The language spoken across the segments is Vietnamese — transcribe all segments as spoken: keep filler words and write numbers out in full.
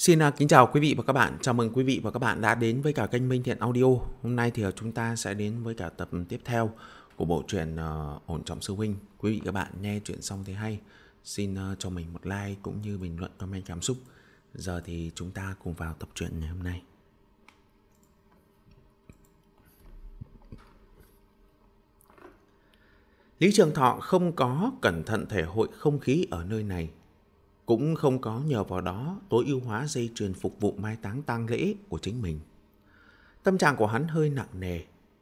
Xin uh, kính chào quý vị và các bạn. Chào mừng quý vị và các bạn đã đến với cả kênh Minh Thiện Audio. Hôm nay thì uh, chúng ta sẽ đến với cả tập tiếp theo của bộ truyện uh, Ổn Trọng Sư Huynh. Quý vị và các bạn nghe chuyện xong thấy hay, xin uh, cho mình một like cũng như bình luận comment cảm xúc. Giờ thì chúng ta cùng vào tập truyện ngày hôm nay. Lý Trường Thọ không có cẩn thận thể hội không khí ở nơi này, cũng không có nhờ vào đó tối ưu hóa dây chuyền phục vụ mai táng tang lễ của chính mình. Tâm trạng của hắn hơi nặng nề.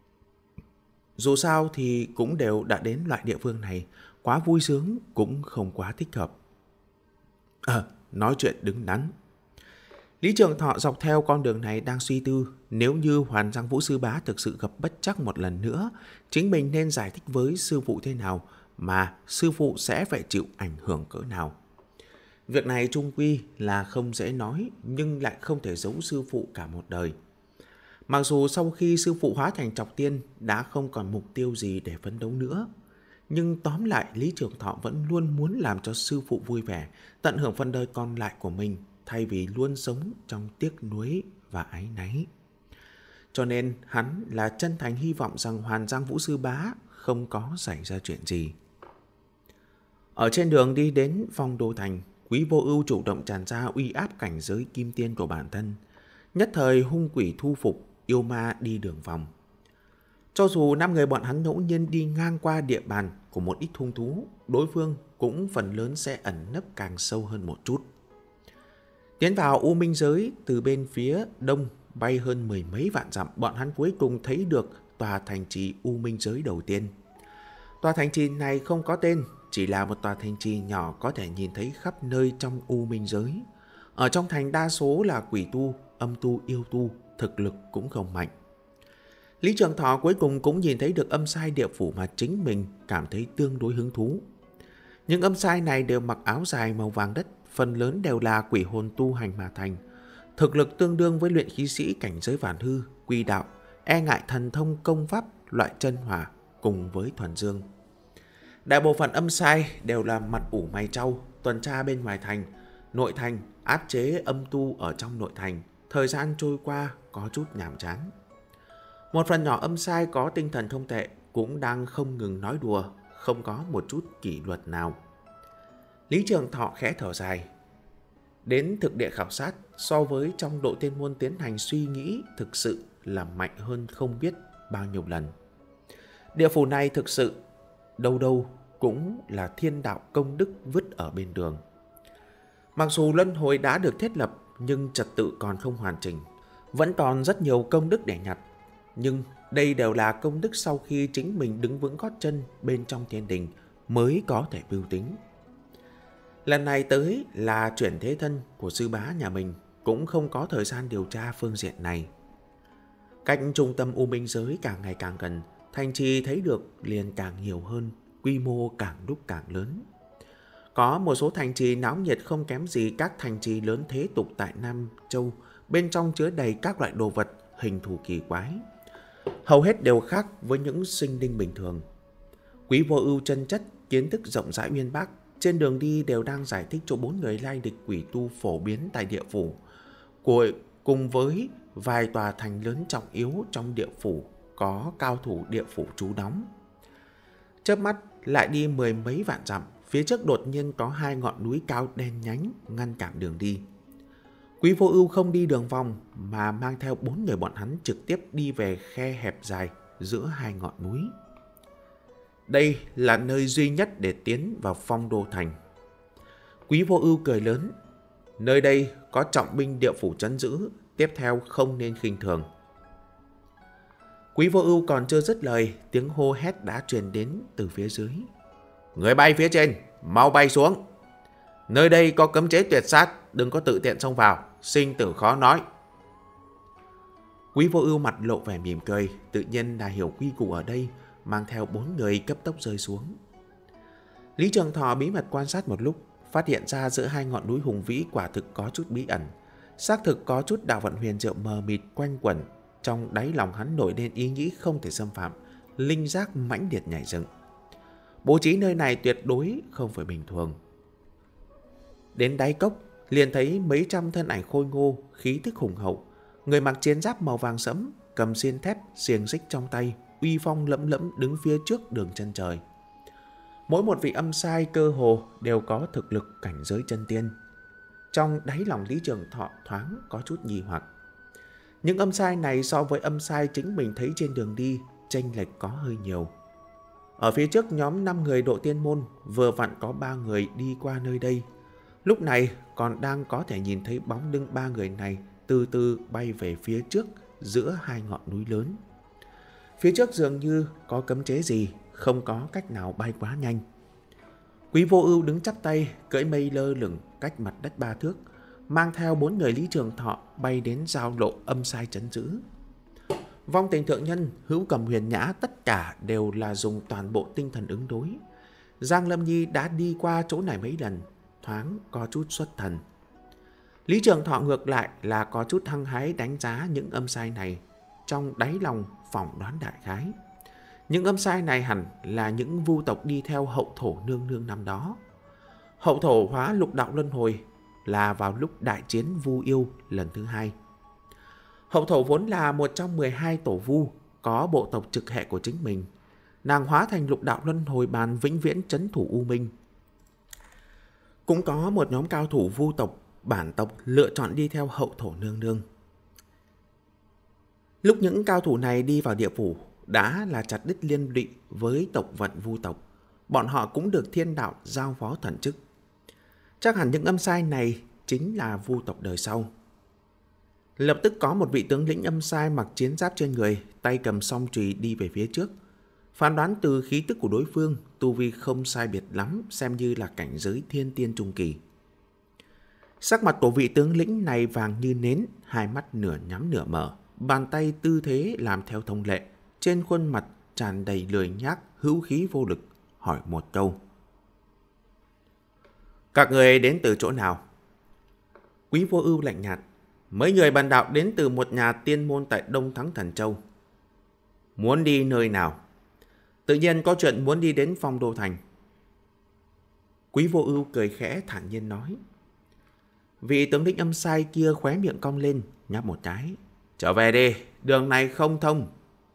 Dù sao thì cũng đều đã đến loại địa phương này, quá vui sướng cũng không quá thích hợp. Ờ, à, nói chuyện đứng đắn. Lý Trường Thọ dọc theo con đường này đang suy tư, nếu như Hoàn Giang Vũ Sư Bá thực sự gặp bất trắc một lần nữa, chính mình nên giải thích với sư phụ thế nào mà sư phụ sẽ phải chịu ảnh hưởng cỡ nào. Việc này chung quy là không dễ nói, nhưng lại không thể giấu sư phụ cả một đời. Mặc dù sau khi sư phụ hóa thành Trọc Tiên đã không còn mục tiêu gì để phấn đấu nữa, nhưng tóm lại Lý Trường Thọ vẫn luôn muốn làm cho sư phụ vui vẻ, tận hưởng phần đời còn lại của mình, thay vì luôn sống trong tiếc nuối và áy náy. Cho nên hắn là chân thành hy vọng rằng Hoàn Giang Vũ Sư Bá không có xảy ra chuyện gì. Ở trên đường đi đến Phong Đô Thành, Quý Vô Ưu chủ động tràn ra uy áp cảnh giới kim tiên của bản thân. Nhất thời hung quỷ thu phục, yêu ma đi đường vòng. Cho dù năm người bọn hắn ngẫu nhiên đi ngang qua địa bàn của một ít hung thú, đối phương cũng phần lớn sẽ ẩn nấp càng sâu hơn một chút. Tiến vào U Minh Giới, từ bên phía đông bay hơn mười mấy vạn dặm, bọn hắn cuối cùng thấy được tòa thành trì U Minh Giới đầu tiên. Tòa thành trì này không có tên, chỉ là một tòa thành trì nhỏ có thể nhìn thấy khắp nơi trong U Minh Giới. Ở trong thành đa số là quỷ tu, âm tu, yêu tu, thực lực cũng không mạnh. Lý Trường Thọ cuối cùng cũng nhìn thấy được âm sai địa phủ mà chính mình cảm thấy tương đối hứng thú. Những âm sai này đều mặc áo dài màu vàng đất, phần lớn đều là quỷ hồn tu hành mà thành. Thực lực tương đương với luyện khí sĩ cảnh giới Vạn Hư, Quy Đạo, e ngại thần thông công pháp loại chân hỏa cùng với thuần dương. Đại bộ phận âm sai đều là mặt ủ mày trau, tuần tra bên ngoài thành, nội thành áp chế âm tu ở trong nội thành. Thời gian trôi qua có chút nhàm chán. Một phần nhỏ âm sai có tinh thần không tệ cũng đang không ngừng nói đùa, không có một chút kỷ luật nào. Lý Trường Thọ khẽ thở dài. Đến thực địa khảo sát, so với trong độ tiên môn tiến hành suy nghĩ, thực sự là mạnh hơn không biết bao nhiêu lần. Địa phủ này thực sự đâu đâu cũng là thiên đạo công đức vứt ở bên đường. Mặc dù luân hồi đã được thiết lập, nhưng trật tự còn không hoàn chỉnh, vẫn còn rất nhiều công đức để nhặt. Nhưng đây đều là công đức sau khi chính mình đứng vững gót chân bên trong thiên đình mới có thể mưu tính. Lần này tới là chuyển thế thân của sư bá nhà mình, cũng không có thời gian điều tra phương diện này. Cách trung tâm U Minh Giới càng ngày càng gần, thành trì thấy được liền càng nhiều hơn, quy mô càng lúc càng lớn. Có một số thành trì náo nhiệt không kém gì các thành trì lớn thế tục tại Nam Châu, bên trong chứa đầy các loại đồ vật, hình thù kỳ quái. Hầu hết đều khác với những sinh linh bình thường. Quý Vô Ưu chân chất, kiến thức rộng rãi uyên bác, trên đường đi đều đang giải thích cho bốn người lai lịch quỷ tu phổ biến tại địa phủ, của cùng với vài tòa thành lớn trọng yếu trong địa phủ có cao thủ địa phủ trú đóng. Chớp mắt lại đi mười mấy vạn dặm, phía trước đột nhiên có hai ngọn núi cao đen nhánh ngăn cản đường đi. Quý Vô Ưu không đi đường vòng mà mang theo bốn người bọn hắn trực tiếp đi về khe hẹp dài giữa hai ngọn núi. Đây là nơi duy nhất để tiến vào Phong Đô Thành. Quý Vô Ưu cười lớn. Nơi đây có trọng binh địa phủ trấn giữ, tiếp theo không nên khinh thường. Quý Vô Ưu còn chưa dứt lời, tiếng hô hét đã truyền đến từ phía dưới. Người bay phía trên, mau bay xuống. Nơi đây có cấm chế tuyệt sát, đừng có tự tiện xông vào, sinh tử khó nói. Quý Vô Ưu mặt lộ vẻ mỉm cười, tự nhiên là hiểu quy củ ở đây, mang theo bốn người cấp tốc rơi xuống. Lý Trường Thọ bí mật quan sát một lúc, phát hiện ra giữa hai ngọn núi hùng vĩ quả thực có chút bí ẩn, xác thực có chút đạo vận huyền diệu mờ mịt quanh quẩn. Trong đáy lòng hắn nổi lên ý nghĩ không thể xâm phạm, linh giác mãnh liệt nhảy dựng. Bố trí nơi này tuyệt đối không phải bình thường. Đến đáy cốc, liền thấy mấy trăm thân ảnh khôi ngô, khí tức hùng hậu, người mặc chiến giáp màu vàng sẫm, cầm xiên thép, xiềng xích trong tay, uy phong lẫm lẫm đứng phía trước đường chân trời. Mỗi một vị âm sai cơ hồ đều có thực lực cảnh giới chân tiên. Trong đáy lòng Lý Trường Thọ thoáng có chút nghi hoặc. Những âm sai này so với âm sai chính mình thấy trên đường đi, chênh lệch có hơi nhiều. Ở phía trước nhóm năm người độ tiên môn, vừa vặn có ba người đi qua nơi đây. Lúc này còn đang có thể nhìn thấy bóng lưng ba người này từ từ bay về phía trước giữa hai ngọn núi lớn. Phía trước dường như có cấm chế gì, không có cách nào bay quá nhanh. Quý Vô Ưu đứng chắp tay, cưỡi mây lơ lửng cách mặt đất ba thước, mang theo bốn người Lý Trường Thọ bay đến giao lộ âm sai trấn giữ. Vong Tình Thượng Nhân, Hữu Cầm, Huyền Nhã tất cả đều là dùng toàn bộ tinh thần ứng đối. Giang Lâm Nhi đã đi qua chỗ này mấy lần, thoáng có chút xuất thần. Lý Trường Thọ ngược lại là có chút hăng hái đánh giá những âm sai này, trong đáy lòng phỏng đoán đại khái. Những âm sai này hẳn là những vu tộc đi theo Hậu Thổ nương nương năm đó. Hậu Thổ hóa lục đạo luân hồi là vào lúc đại chiến vu yêu lần thứ hai. Hậu Thổ vốn là một trong mười hai tổ vu, có bộ tộc trực hệ của chính mình. Nàng hóa thành lục đạo luân hồi bàn vĩnh viễn trấn thủ U Minh. Cũng có một nhóm cao thủ vu tộc, bản tộc lựa chọn đi theo Hậu Thổ nương nương. Lúc những cao thủ này đi vào địa phủ, đã là chặt đứt liên lụy với tộc vận vu tộc. Bọn họ cũng được thiên đạo giao phó thần chức. Chắc hẳn những âm sai này chính là vu tộc đời sau. Lập tức có một vị tướng lĩnh âm sai mặc chiến giáp trên người, tay cầm song chùy đi về phía trước. Phán đoán từ khí tức của đối phương, tu vi không sai biệt lắm, xem như là cảnh giới thiên tiên trung kỳ. Sắc mặt của vị tướng lĩnh này vàng như nến, hai mắt nửa nhắm nửa mở, bàn tay tư thế làm theo thông lệ, trên khuôn mặt tràn đầy lười nhác, hữu khí vô lực, hỏi một câu. Các người đến từ chỗ nào? Quý Vô Ưu lạnh nhạt. Mấy người bàn đạo đến từ một nhà tiên môn tại Đông Thắng Thần Châu. Muốn đi nơi nào? Tự nhiên có chuyện muốn đi đến Phong Đô Thành. Quý Vô Ưu cười khẽ thản nhiên nói. Vị tướng lĩnh âm sai kia khóe miệng cong lên, nháp một cái. Trở về đi, đường này không thông.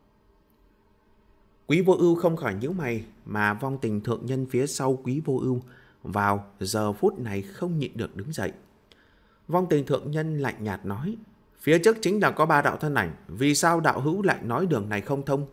Quý Vô Ưu không khỏi nhíu mày, mà Vong Tình Thượng Nhân phía sau Quý Vô Ưu vào giờ phút này không nhịn được đứng dậy. Vong Tình Thượng Nhân lạnh nhạt nói, phía trước chính là có ba đạo thân ảnh, vì sao đạo hữu lại nói đường này không thông?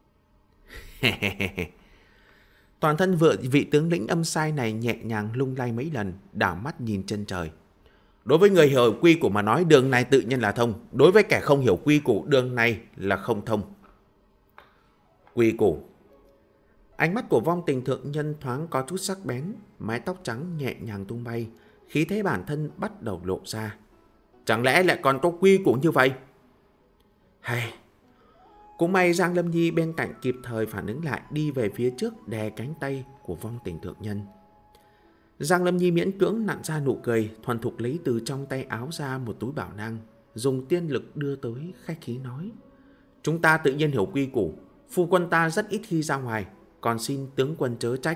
Toàn thân vợ vị tướng lĩnh âm sai này nhẹ nhàng lung lay mấy lần, đảo mắt nhìn chân trời. Đối với người hiểu quy củ mà nói, đường này tự nhiên là thông. Đối với kẻ không hiểu quy củ, đường này là không thông. Quy củ. Ánh mắt của Vong Tình Thượng Nhân thoáng có chút sắc bén, mái tóc trắng nhẹ nhàng tung bay, khí thế bản thân bắt đầu lộ ra. Chẳng lẽ lại còn có quy củ như vậy? Hay, cũng may Giang Lâm Nhi bên cạnh kịp thời phản ứng lại, đi về phía trước đè cánh tay của Vong Tình Thượng Nhân. Giang Lâm Nhi miễn cưỡng nặn ra nụ cười, thuần thục lấy từ trong tay áo ra một túi bảo nang, dùng tiên lực đưa tới, khách khí nói. Chúng ta tự nhiên hiểu quy củ, phu quân ta rất ít khi ra ngoài, còn xin tướng quân chớ trách.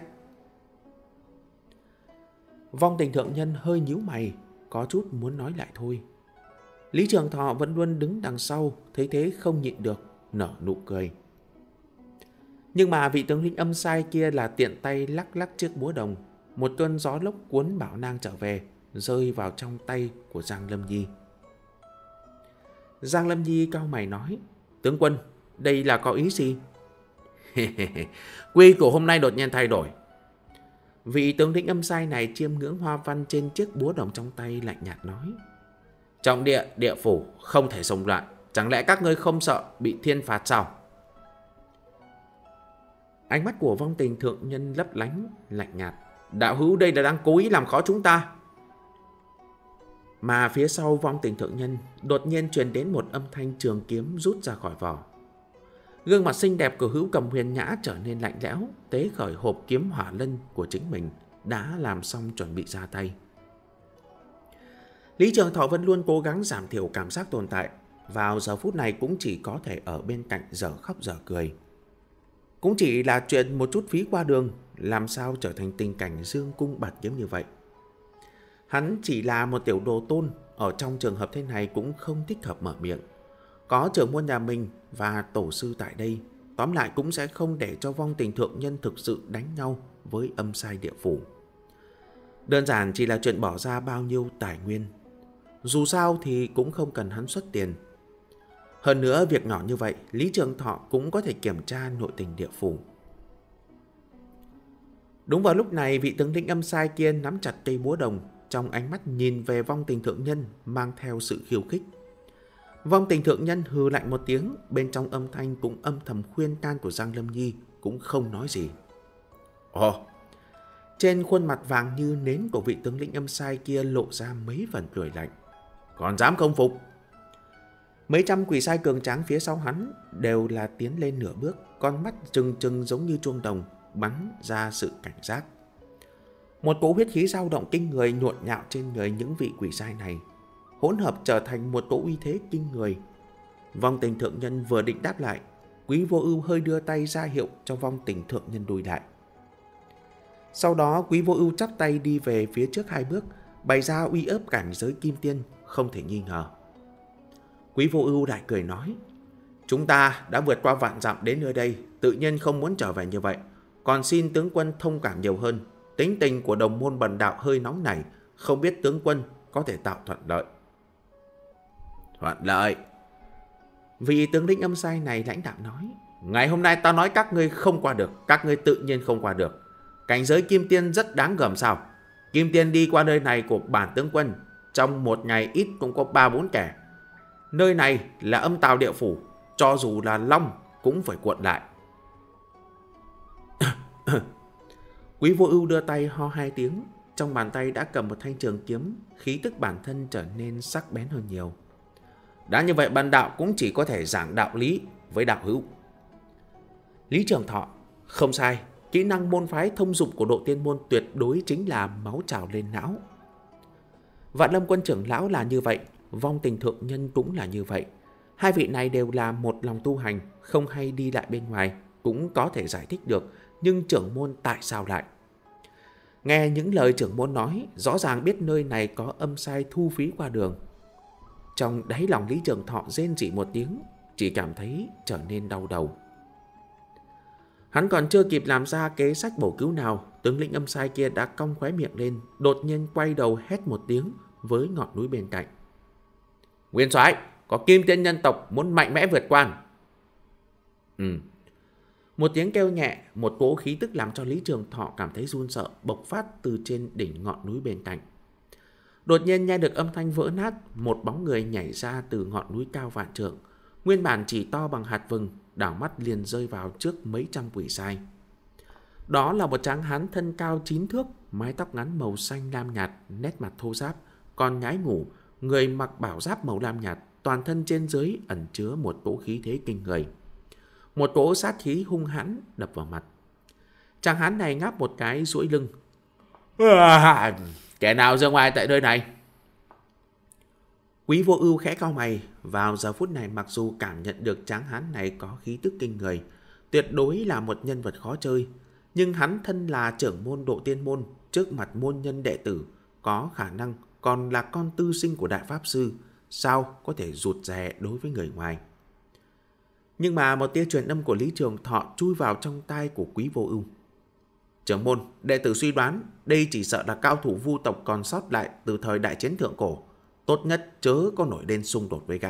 Vong Tình Thượng Nhân hơi nhíu mày, có chút muốn nói lại thôi. Lý Trường Thọ vẫn luôn đứng đằng sau, thấy thế không nhịn được, nở nụ cười. Nhưng mà vị tướng lĩnh âm sai kia là tiện tay lắc lắc chiếc búa đồng, một cơn gió lốc cuốn bảo nang trở về, rơi vào trong tay của Giang Lâm Nhi. Giang Lâm Nhi cau mày nói, tướng quân, đây là có ý gì? Quy củ hôm nay đột nhiên thay đổi. Vị tướng lĩnh âm sai này chiêm ngưỡng hoa văn trên chiếc búa đồng trong tay, lạnh nhạt nói. Trọng địa, địa phủ không thể xông loạn, chẳng lẽ các ngươi không sợ bị thiên phạt sao? Ánh mắt của Vong Tình Thượng Nhân lấp lánh, lạnh nhạt. Đạo hữu đây là đang cố ý làm khó chúng ta. Mà phía sau Vong Tình Thượng Nhân đột nhiên truyền đến một âm thanh trường kiếm rút ra khỏi vỏ. Gương mặt xinh đẹp của Hữu Cầm Huyền Nhã trở nên lạnh lẽo, tế khởi hộp kiếm hỏa lân của chính mình, đã làm xong chuẩn bị ra tay. Lý Trường Thọ vẫn luôn cố gắng giảm thiểu cảm giác tồn tại, vào giờ phút này cũng chỉ có thể ở bên cạnh dở khóc dở cười. Cũng chỉ là chuyện một chút phí qua đường, làm sao trở thành tình cảnh dương cung bạt kiếm như vậy. Hắn chỉ là một tiểu đồ tôn, ở trong trường hợp thế này cũng không thích hợp mở miệng. Có trưởng môn nhà mình và tổ sư tại đây, tóm lại cũng sẽ không để cho vong tình thượng nhân thực sự đánh nhau với âm sai địa phủ. Đơn giản chỉ là chuyện bỏ ra bao nhiêu tài nguyên. Dù sao thì cũng không cần hắn xuất tiền. Hơn nữa, việc nhỏ như vậy, Lý Trường Thọ cũng có thể kiểm tra nội tình địa phủ. Đúng vào lúc này, vị tướng lĩnh âm sai kia nắm chặt cây búa đồng, trong ánh mắt nhìn về vong tình thượng nhân mang theo sự khiêu khích. Vong tình thượng nhân hừ lạnh một tiếng, bên trong âm thanh cũng âm thầm khuyên can của Giang Lâm Nhi, cũng không nói gì. Ồ! Trên khuôn mặt vàng như nến của vị tướng lĩnh âm sai kia lộ ra mấy phần cười lạnh. Còn dám không phục? Mấy trăm quỷ sai cường tráng phía sau hắn đều là tiến lên nửa bước, con mắt trừng trừng giống như chuông đồng, bắn ra sự cảnh giác. Một cỗ huyết khí dao động kinh người nhộn nhạo trên người những vị quỷ sai này, hỗn hợp trở thành một cỗ uy thế kinh người. Vong tình thượng nhân vừa định đáp lại, Quý Vô Ưu hơi đưa tay ra hiệu cho vong tình thượng nhân lùi lại. Sau đó Quý Vô Ưu chắp tay đi về phía trước hai bước, bày ra uy áp cảnh giới kim tiên không thể nghi ngờ. Quý Vô Ưu lại cười nói: "Chúng ta đã vượt qua vạn dặm đến nơi đây, tự nhiên không muốn trở về như vậy, còn xin tướng quân thông cảm nhiều hơn. Tính tình của đồng môn bần đạo hơi nóng nảy, không biết tướng quân có thể tạo thuận lợi." Thuận lợi? Vị tướng lĩnh âm sai này lãnh đạm nói: "Ngày hôm nay ta nói các ngươi không qua được, các ngươi tự nhiên không qua được. Cảnh giới kim tiên rất đáng gờm sao? Kim tiên đi qua nơi này của bản tướng quân, trong một ngày ít cũng có ba bốn kẻ. Nơi này là âm tào địa phủ, cho dù là long cũng phải cuộn lại." Quý Vô Ưu đưa tay ho hai tiếng, trong bàn tay đã cầm một thanh trường kiếm, khí tức bản thân trở nên sắc bén hơn nhiều. Đã như vậy, bần đạo cũng chỉ có thể giảng đạo lý với đạo hữu. Lý Trường Thọ: "Không sai, kỹ năng môn phái thông dụng của độ tiên môn tuyệt đối chính là máu trào lên não." Vạn Lâm Quân trưởng lão là như vậy, vong tình thượng nhân cũng là như vậy. Hai vị này đều là một lòng tu hành, không hay đi lại bên ngoài, cũng có thể giải thích được, nhưng trưởng môn tại sao lại? Nghe những lời trưởng môn nói, rõ ràng biết nơi này có âm sai thu phí qua đường. Trong đáy lòng Lý Trường Thọ rên rỉ một tiếng, chỉ cảm thấy trở nên đau đầu. Hắn còn chưa kịp làm ra kế sách bổ cứu nào, tướng lĩnh âm sai kia đã cong khóe miệng lên, đột nhiên quay đầu hét một tiếng với ngọn núi bên cạnh: "Nguyên soái, có kim tiên nhân tộc muốn mạnh mẽ vượt qua." Ừ. Một tiếng kêu nhẹ, một cỗ khí tức làm cho Lý Trường Thọ cảm thấy run sợ bộc phát từ trên đỉnh ngọn núi bên cạnh. Đột nhiên nghe được âm thanh vỡ nát, một bóng người nhảy ra từ ngọn núi cao vạn trượng, nguyên bản chỉ to bằng hạt vừng, đảo mắt liền rơi vào trước mấy trăm quỷ sai. Đó là một tráng hán thân cao chín thước, mái tóc ngắn màu xanh lam nhạt, nét mặt thô ráp, còn nhái ngủ, người mặc bảo giáp màu lam nhạt, toàn thân trên dưới ẩn chứa một cỗ khí thế kinh người. Một cỗ sát khí hung hãn đập vào mặt. Tráng hán này ngáp một cái duỗi lưng. À, kẻ nào ra ngoài tại nơi này? Quý Vô Ưu khẽ cau mày, vào giờ phút này mặc dù cảm nhận được tráng hán này có khí tức kinh người, tuyệt đối là một nhân vật khó chơi, nhưng hắn thân là trưởng môn độ tiên môn, trước mặt môn nhân đệ tử, có khả năng còn là con tư sinh của đại pháp sư, sao có thể rụt rè đối với người ngoài. Nhưng mà một tia truyền âm của Lý Trường Thọ chui vào trong tai của Quý Vô Ưu. "Trưởng môn, đệ tử suy đoán đây chỉ sợ là cao thủ vu tộc còn sót lại từ thời đại chiến thượng cổ, tốt nhất chớ có nổi lên xung đột với gã."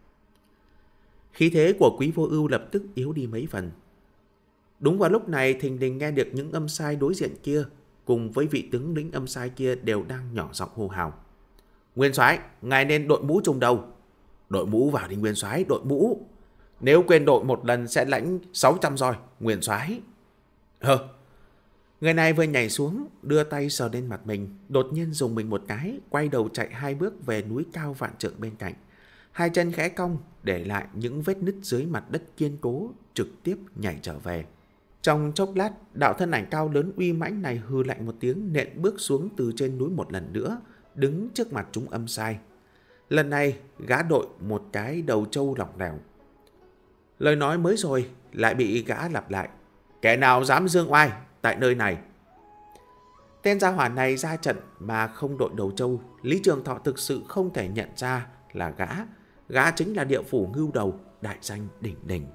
Khí thế của Quý Vô Ưu lập tức yếu đi mấy phần. Đúng vào lúc này, thình lình nghe được những âm sai đối diện kia cùng với vị tướng lĩnh âm sai kia đều đang nhỏ giọng hô hào: "Nguyên soái, ngài nên đội mũ trùng đầu." "Đội mũ vào đi Nguyên soái, đội mũ. Nếu quên đội một lần sẽ lãnh sáu trăm roi, Nguyên soái." "Hơ." Người này vừa nhảy xuống, đưa tay sờ lên mặt mình, đột nhiên dùng mình một cái, quay đầu chạy hai bước về núi cao vạn trượng bên cạnh. Hai chân khẽ cong, để lại những vết nứt dưới mặt đất kiên cố, trực tiếp nhảy trở về. Trong chốc lát, đạo thân ảnh cao lớn uy mãnh này hừ lạnh một tiếng, nện bước xuống từ trên núi một lần nữa, đứng trước mặt chúng âm sai. Lần này, gã đội một cái đầu trâu lỏng lẻo. Lời nói mới rồi lại bị gã lặp lại: "Kẻ nào dám dương oai tại nơi này?" Tên gia hỏa này ra trận mà không đội đầu trâu, Lý Trường Thọ thực sự không thể nhận ra là gã. Gã chính là địa phủ Ngưu Đầu, đại danh đỉnh đỉnh.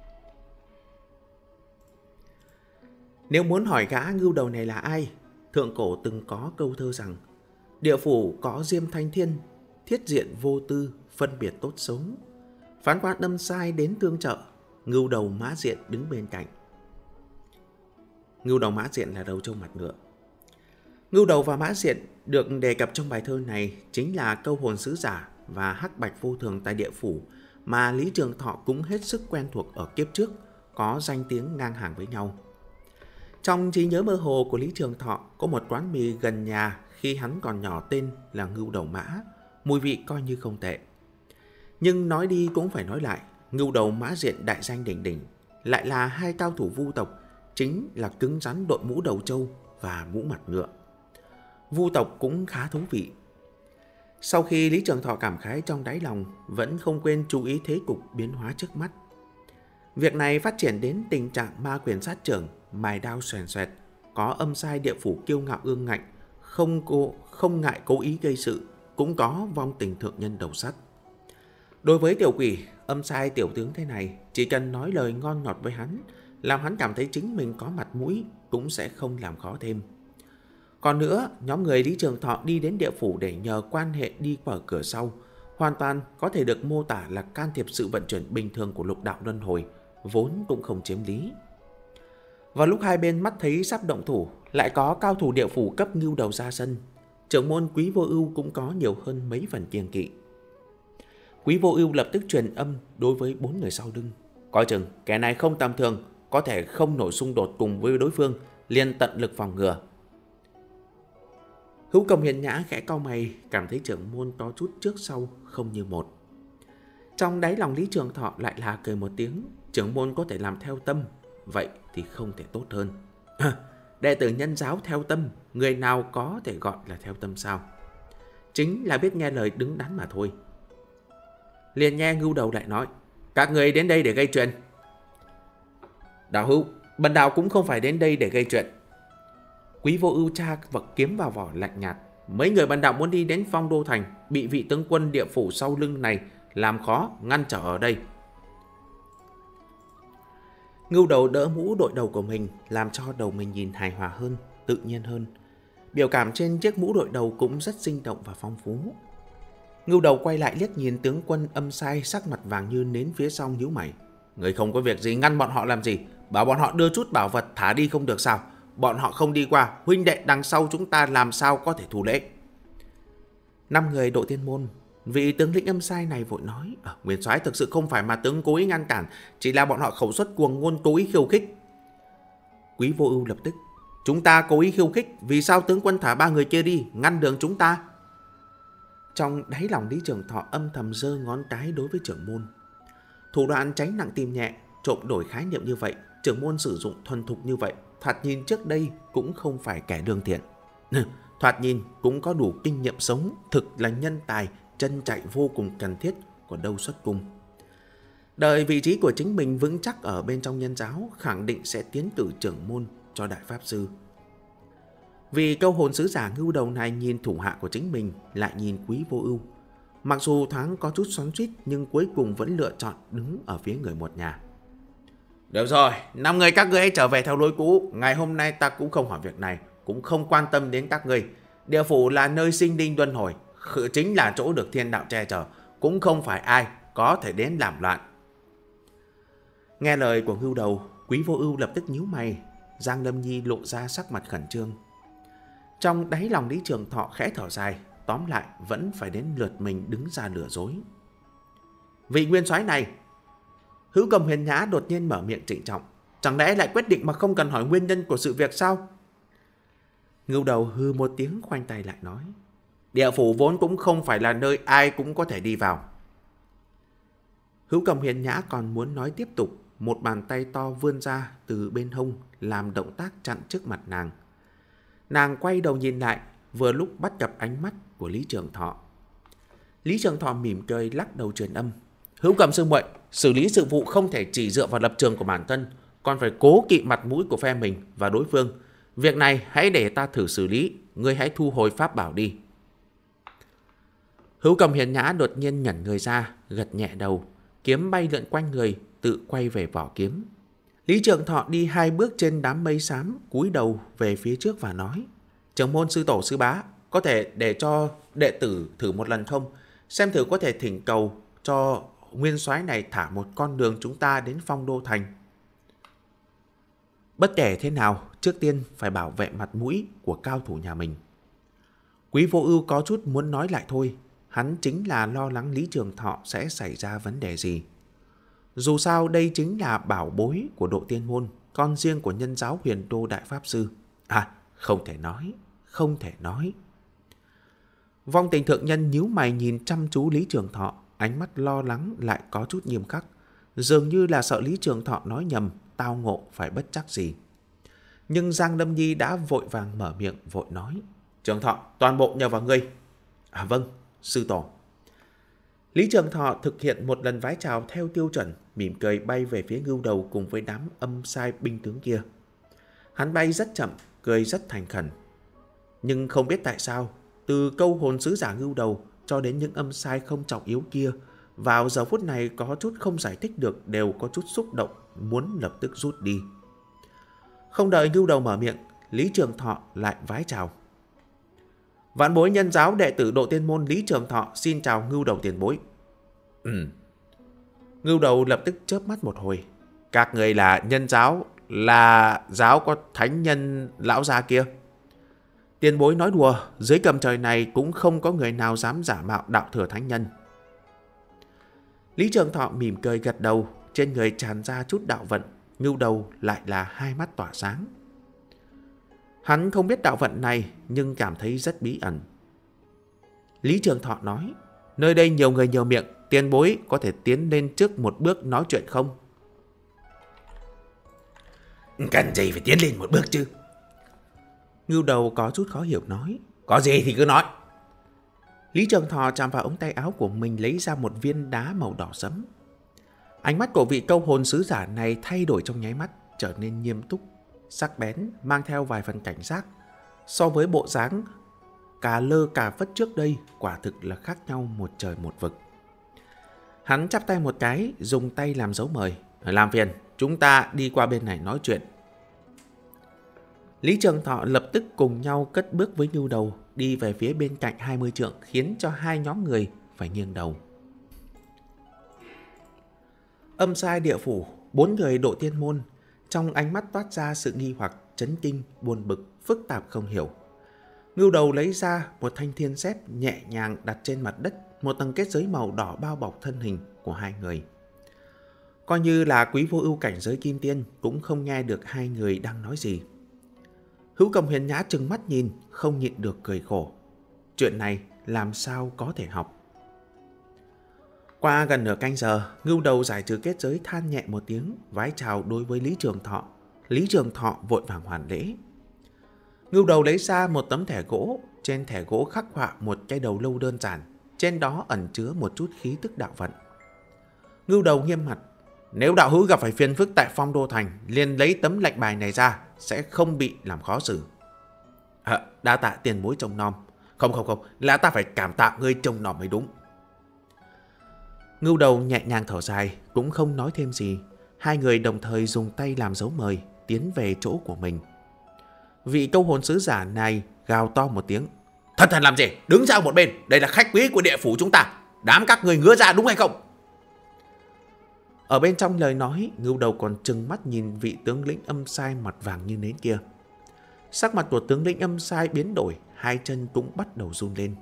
Nếu muốn hỏi gã Ngưu Đầu này là ai, thượng cổ từng có câu thơ rằng: địa phủ có Diêm Thanh Thiên, thiết diện vô tư, phân biệt tốt xấu. Phán quan Âm Sai đến tương trợ, Ngưu Đầu Mã Diện đứng bên cạnh. Ngưu Đầu Mã Diện là đầu trâu mặt ngựa. Ngưu Đầu và Mã Diện được đề cập trong bài thơ này chính là câu hồn sứ giả và hắc bạch vô thường tại địa phủ mà Lý Trường Thọ cũng hết sức quen thuộc ở kiếp trước, có danh tiếng ngang hàng với nhau. Trong trí nhớ mơ hồ của Lý Trường Thọ có một quán mì gần nhà khi hắn còn nhỏ tên là Ngưu Đầu Mã, mùi vị coi như không tệ. Nhưng nói đi cũng phải nói lại, Ngưu Đầu Mã Diện đại danh đỉnh đỉnh lại là hai cao thủ vu tộc, chính là cứng rắn đội mũ đầu trâu và mũ mặt ngựa. Vu tộc cũng khá thú vị. Sau khi Lý Trường Thọ cảm khái trong đáy lòng, vẫn không quên chú ý thế cục biến hóa trước mắt. Việc này phát triển đến tình trạng ma quyền sát trưởng, mài đao xoèn xoẹt, có Âm Sai địa phủ kiêu ngạo ương ngạnh, không cô không ngại cố ý gây sự, cũng có vong tình thượng nhân đầu sắt. Đối với tiểu quỷ, Âm Sai tiểu tướng thế này, chỉ cần nói lời ngon ngọt với hắn, làm hắn cảm thấy chính mình có mặt mũi, cũng sẽ không làm khó thêm. Còn nữa, nhóm người Lý Trường Thọ đi đến địa phủ để nhờ quan hệ đi qua cửa sau, hoàn toàn có thể được mô tả là can thiệp sự vận chuyển bình thường của lục đạo luân hồi, vốn cũng không chiếm lý. Vào lúc hai bên mắt thấy sắp động thủ, lại có cao thủ địa phủ cấp Ngưu Đầu ra sân, trưởng môn Quý Vô Ưu cũng có nhiều hơn mấy phần kiêng kỵ. Quý Vô Ưu lập tức truyền âm đối với bốn người sau lưng: coi chừng kẻ này không tầm thường, có thể không nổi xung đột cùng với đối phương, liền tận lực phòng ngừa. Hữu Công Hiền Nhã khẽ cau mày, cảm thấy trưởng môn có chút trước sau không như một. Trong đáy lòng Lý Trường Thọ lại là cười một tiếng, trưởng môn có thể làm theo tâm, vậy thì không thể tốt hơn. Đệ tử nhân giáo theo tâm, người nào có thể gọi là theo tâm sao? Chính là biết nghe lời đứng đắn mà thôi. Liền nghe Ngưu Đầu lại nói: các người đến đây để gây chuyện. Đạo hữu, bần đạo cũng không phải đến đây để gây chuyện. Quý Vô Ưu tra vật kiếm vào vỏ lạnh nhạt: mấy người bần đạo muốn đi đến Phong Đô Thành, bị vị tướng quân địa phủ sau lưng này làm khó ngăn trở ở đây. Ngưu Đầu đỡ mũ đội đầu của mình, làm cho đầu mình nhìn hài hòa hơn, tự nhiên hơn. Biểu cảm trên chiếc mũ đội đầu cũng rất sinh động và phong phú. Ngưu Đầu quay lại liếc nhìn tướng quân Âm Sai sắc mặt vàng như nến phía sau, nhíu mày: người không có việc gì ngăn bọn họ làm gì? Bảo bọn họ đưa chút bảo vật thả đi không được sao? Bọn họ không đi qua, huynh đệ đằng sau chúng ta làm sao có thể thủ lễ? Năm người độ tiên môn, vị tướng lĩnh Âm Sai này vội nói: à, nguyên soái thực sự không phải mà tướng cố ý ngăn cản, chỉ là bọn họ khẩu xuất cuồng ngôn, cố ý khiêu khích. Quý Vô Ưu lập tức: chúng ta cố ý khiêu khích, vì sao tướng quân thả ba người kia đi, ngăn đường chúng ta? Trong đáy lòng Lý Trường Thọ âm thầm giơ ngón cái đối với trưởng môn. Thủ đoạn tránh nặng tìm nhẹ, trộm đổi khái niệm như vậy, trưởng môn sử dụng thuần thục như vậy, thoạt nhìn trước đây cũng không phải kẻ đương thiện. Thoạt nhìn cũng có đủ kinh nghiệm sống, thực là nhân tài, chân chạy vô cùng cần thiết của đâu xuất cung. Đợi vị trí của chính mình vững chắc ở bên trong nhân giáo, khẳng định sẽ tiến cử trưởng môn cho đại pháp sư. Vì câu hồn sứ giả Ngưu Đầu này nhìn thủ hạ của chính mình, lại nhìn Quý Vô Ưu, mặc dù thoáng có chút xoắn xuýt nhưng cuối cùng vẫn lựa chọn đứng ở phía người một nhà. Được rồi, năm người các ngươi hãy trở về theo lối cũ. Ngày hôm nay ta cũng không hỏi việc này, cũng không quan tâm đến các ngươi. Địa phủ là nơi sinh linh luân hồi, chính là chỗ được thiên đạo che chở, cũng không phải ai có thể đến làm loạn. Nghe lời của Ngưu Đầu, Quý Vô Ưu lập tức nhíu mày. Giang Lâm Nhi lộ ra sắc mặt khẩn trương. Trong đáy lòng Lý Trường Thọ khẽ thở dài, tóm lại vẫn phải đến lượt mình đứng ra lừa dối. Vị nguyên soái này, Hữu Cầm Huyền Nhã đột nhiên mở miệng trịnh trọng: chẳng lẽ lại quyết định mà không cần hỏi nguyên nhân của sự việc sao? Ngưu Đầu hư một tiếng, khoanh tay lại nói: địa phủ vốn cũng không phải là nơi ai cũng có thể đi vào. Hữu Cầm Huyền Nhã còn muốn nói tiếp tục, một bàn tay to vươn ra từ bên hông, làm động tác chặn trước mặt nàng. Nàng quay đầu nhìn lại, vừa lúc bắt gặp ánh mắt của Lý Trường Thọ. Lý Trường Thọ mỉm cười lắc đầu truyền âm: Hữu Cầm sư muội, xử lý sự vụ không thể chỉ dựa vào lập trường của bản thân, còn phải cố kỵ mặt mũi của phe mình và đối phương. Việc này hãy để ta thử xử lý, ngươi hãy thu hồi pháp bảo đi. Hữu Cầm Hiền Nhã đột nhiên nhẩn người ra, gật nhẹ đầu, kiếm bay lượn quanh người, tự quay về vỏ kiếm. Lý Trường Thọ đi hai bước trên đám mây xám, cúi đầu về phía trước và nói: Trưởng môn, sư tổ, sư bá, có thể để cho đệ tử thử một lần không? Xem thử có thể thỉnh cầu cho nguyên soái này thả một con đường chúng ta đến Phong Đô Thành. Bất kể thế nào, trước tiên phải bảo vệ mặt mũi của cao thủ nhà mình. Quý Vô Ưu có chút muốn nói lại thôi, hắn chính là lo lắng Lý Trường Thọ sẽ xảy ra vấn đề gì. Dù sao đây chính là bảo bối của Độ Tiên Môn, con riêng của nhân giáo Huyền Đô Đại Pháp Sư. À, không thể nói, không thể nói. Vong Tình thượng nhân nhíu mày nhìn chăm chú Lý Trường Thọ, ánh mắt lo lắng lại có chút nghiêm khắc, dường như là sợ Lý Trường Thọ nói nhầm, tao ngộ phải bất trắc gì. Nhưng Giang Lâm Nhi đã vội vàng mở miệng, vội nói: Trường Thọ, toàn bộ nhờ vào ngươi. À vâng, sư tổ. Lý Trường Thọ thực hiện một lần vái chào theo tiêu chuẩn, mỉm cười bay về phía Ngưu Đầu cùng với đám âm sai binh tướng kia. Hắn bay rất chậm, cười rất thành khẩn. Nhưng không biết tại sao, từ câu hồn sứ giả Ngưu Đầu cho đến những âm sai không trọng yếu kia, vào giờ phút này có chút không giải thích được, đều có chút xúc động, muốn lập tức rút đi. Không đợi Ngưu Đầu mở miệng, Lý Trường Thọ lại vái chào: Vạn bối nhân giáo đệ tử Độ Tiên Môn Lý Trường Thọ xin chào Ngưu Đầu tiền bối. Ừ. Ngưu Đầu lập tức chớp mắt một hồi. Các người là nhân giáo, là giáo có thánh nhân lão gia kia. Tiền bối nói đùa, dưới cầm trời này cũng không có người nào dám giả mạo đạo thừa thánh nhân. Lý Trường Thọ mỉm cười gật đầu, trên người tràn ra chút đạo vận. Ngưu Đầu lại là hai mắt tỏa sáng. Hắn không biết đạo vận này, nhưng cảm thấy rất bí ẩn. Lý Trường Thọ nói: Nơi đây nhiều người nhiều miệng, tiền bối có thể tiến lên trước một bước nói chuyện không? Cần gì phải tiến lên một bước chứ? Ngưu Đầu có chút khó hiểu nói: Có gì thì cứ nói. Lý Trường Thọ chạm vào ống tay áo của mình, lấy ra một viên đá màu đỏ sẫm. Ánh mắt của vị câu hồn sứ giả này thay đổi trong nháy mắt, trở nên nghiêm túc, sắc bén, mang theo vài phần cảnh giác. So với bộ dáng cà lơ cà phất trước đây, quả thực là khác nhau một trời một vực. Hắn chắp tay một cái, dùng tay làm dấu mời: Làm phiền, chúng ta đi qua bên này nói chuyện. Lý Trường Thọ lập tức cùng nhau cất bước với Ngưu Đầu, đi về phía bên cạnh hai mươi trượng, khiến cho hai nhóm người phải nghiêng đầu. Âm sai địa phủ, bốn người Độ Tiên Môn, trong ánh mắt toát ra sự nghi hoặc, chấn kinh, buồn bực, phức tạp không hiểu. Ngưu Đầu lấy ra một thanh thiên xếp nhẹ nhàng đặt trên mặt đất, một tầng kết giới màu đỏ bao bọc thân hình của hai người. Coi như là Quý Vô Ưu cảnh giới kim tiên cũng không nghe được hai người đang nói gì. Hữu Cầm Huyền Nhã trừng mắt nhìn, không nhịn được cười khổ. Chuyện này làm sao có thể học? Qua gần nửa canh giờ, Ngưu Đầu giải trừ kết giới than nhẹ một tiếng, vái chào đối với Lý Trường Thọ. Lý Trường Thọ vội vàng hoàn lễ. Ngưu Đầu lấy ra một tấm thẻ gỗ, trên thẻ gỗ khắc họa một cái đầu lâu đơn giản, trên đó ẩn chứa một chút khí tức đạo vận. Ngưu Đầu nghiêm mặt: Nếu đạo hữu gặp phải phiền phức tại Phong Đô Thành, liền lấy tấm lệnh bài này ra, sẽ không bị làm khó xử. À, đa tạ tiền bối trông nom. Không không không, là ta phải cảm tạ ngươi trông nom mới đúng. Ngưu Đầu nhẹ nhàng thở dài, cũng không nói thêm gì. Hai người đồng thời dùng tay làm dấu mời, tiến về chỗ của mình. Vị câu hồn sứ giả này gào to một tiếng: Thật thần làm gì, đứng ra một bên, đây là khách quý của địa phủ chúng ta, đám các người ngứa ra đúng hay không? Ở bên trong lời nói, Ngưu Đầu còn trừng mắt nhìn vị tướng lĩnh âm sai mặt vàng như nến kia. Sắc mặt của tướng lĩnh âm sai biến đổi, hai chân cũng bắt đầu run lên.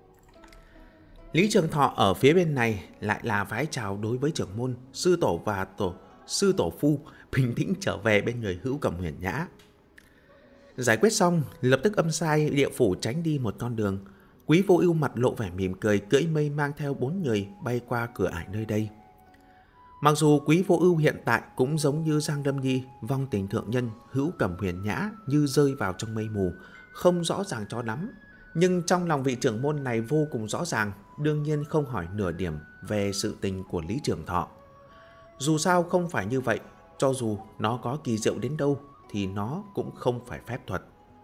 Lý Trường Thọ ở phía bên này lại là vái chào đối với trưởng môn, sư tổ và tổ sư tổ phu, bình tĩnh trở về bên người Hữu Cầm Huyền Nhã. Giải quyết xong, lập tức âm sai địa phủ tránh đi một con đường. Quý Vô Ưu mặt lộ vẻ mỉm cười, cưỡi mây mang theo bốn người bay qua cửa ải nơi đây. Mặc dù Quý Vô Ưu hiện tại cũng giống như Giang Lâm Nhi, Vong Tình thượng nhân, Hữu Cầm Huyền Nhã như rơi vào trong mây mù, không rõ ràng cho lắm, nhưng trong lòng vị trưởng môn này vô cùng rõ ràng, đương nhiên không hỏi nửa điểm về sự tình của Lý Trường Thọ. Dù sao không phải như vậy, cho dù nó có kỳ diệu đến đâu, thì nó cũng không phải phép thuật.